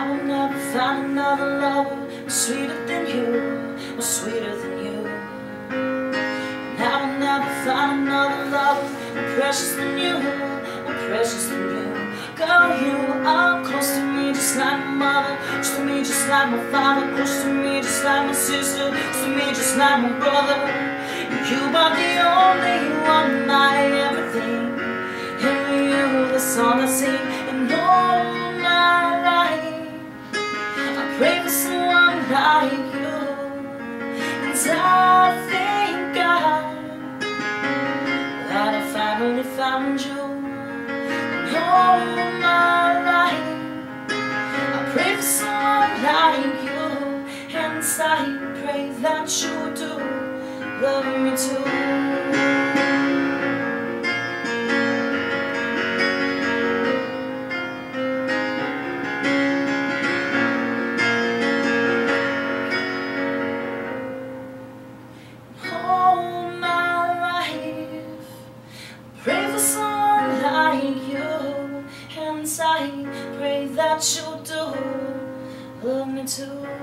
will never find another lover more sweeter than you, more sweeter than you. And I will never find another lover more precious than you, more precious than you. Girl, you are close to me just like my mother, close to me just like my father, close to me just like my sister, close to me just like my brother. You are the only one, my everything. And with you, the song I sing, and all my life I pray for someone like you. And I thank God that I finally found you. And all my life I pray for someone like you. And I pray that you do love me too. Pray for someone like you, and I pray that you do love me too.